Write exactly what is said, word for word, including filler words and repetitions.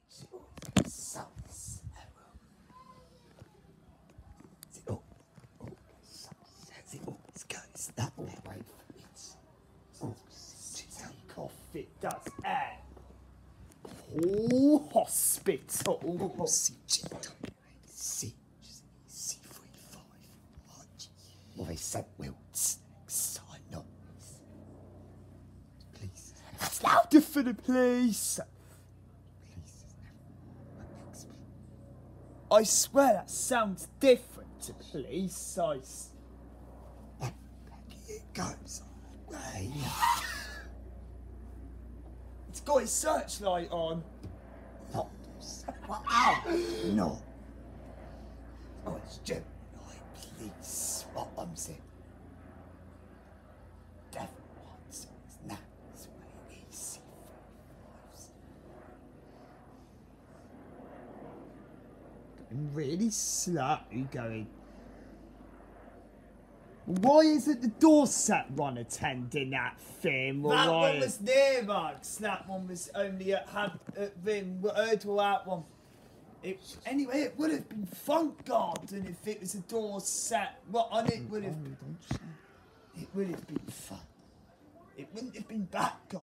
It does air. Oh, hospital. Oh, C G C C thirty-five. Well, they said Wilts next time, not this. Please. That's louder for the police. Please. Next, please. I swear that sounds different to police. I. S Back, back it goes. Way. It's got its searchlight on. Not. Well, ow! No. Oh, it's Jim. Please. What I'm saying. Devil wants it. It's not this way. E C thirty-fives. I'm really slow going. Why isn't the Dorset one attending that thing? That Why? one was near Mugs. That one was only at Ham at Rim. Erdwell that one. It, anyway, it would have been Front Garden if it was a Dorset. Well, and it would have. It would have been fun. It wouldn't have been Back Garden.